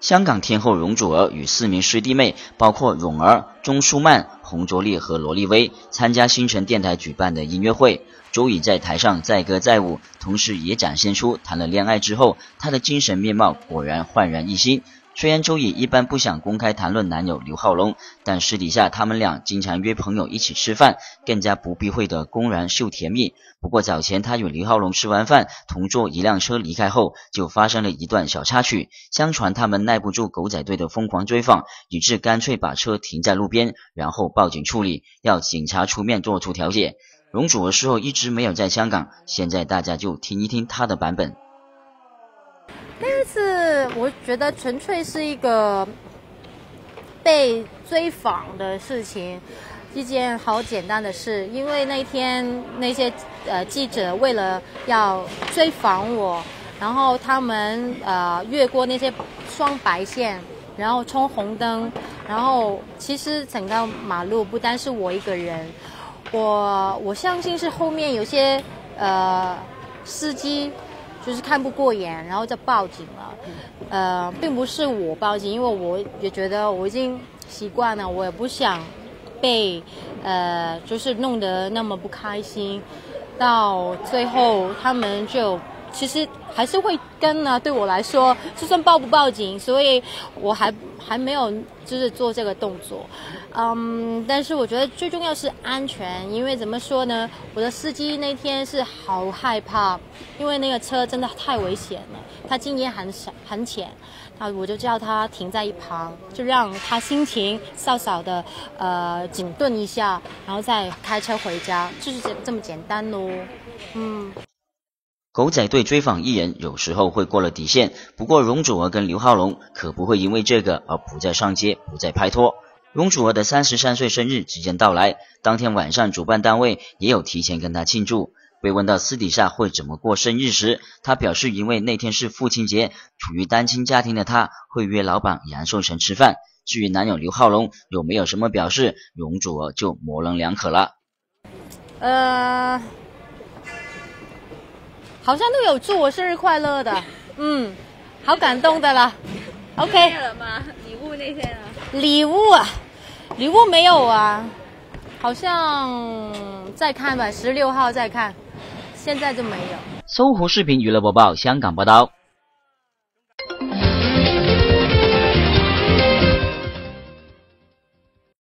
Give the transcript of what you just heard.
香港天后容祖儿与4名师弟妹，包括蓉儿、钟舒曼、洪卓立和罗丽薇，参加星辰电台举办的音乐会。周以在台上载歌载舞，同时也展现出谈了恋爱之后，她的精神面貌果然焕然一新。虽然周以一般不想公开谈论男友刘浩龙，但私底下他们俩经常约朋友一起吃饭，更加不避讳的公然秀甜蜜。不过早前他与刘浩龙吃完饭，同坐一辆车离开后，就发生了一段小插曲。相传他们耐不住狗仔队的疯狂追访，以致干脆把车停在路边，然后报警处理，要警察出面做出调解。容祖儿事后一直没有在香港，现在大家就听一听她的版本。 那次我觉得纯粹是一个被追访的事情，一件好简单的事。因为那天那些记者为了要追访我，然后他们越过那些双白线，然后冲红灯，然后其实整个马路不单是我一个人，我相信是后面有些司机就是看不过眼，然后就报警了。并不是我报警，因为我也觉得我已经习惯了，我也不想被就是弄得那么不开心。到最后他们就其实还是会跟呢，对我来说，就算报不报警，所以我还没有就是做这个动作。但是我觉得最重要是安全，因为怎么说呢，我的司机那天是好害怕，因为那个车真的太危险了，他经验很浅，我就叫他停在一旁，就让他心情稍稍的紧顿一下，然后再开车回家，就是这么简单咯。 狗仔队追访艺人有时候会过了底线，不过容祖儿跟刘浩龙可不会因为这个而不再上街，不再拍拖。容祖儿的33岁生日即将到来，当天晚上主办单位也有提前跟她庆祝。被问到私底下会怎么过生日时，她表示因为那天是父亲节，处于单亲家庭的她会约老板杨受成吃饭。至于男友刘浩龙有没有什么表示，容祖儿就模棱两可了。 好像都有祝我生日快乐的，好感动的啦。OK。 了吗？礼物那些呢？ 礼物没有啊，好像再看吧，16号再看，现在就没有。 搜狐视频娱乐播报，香港报道。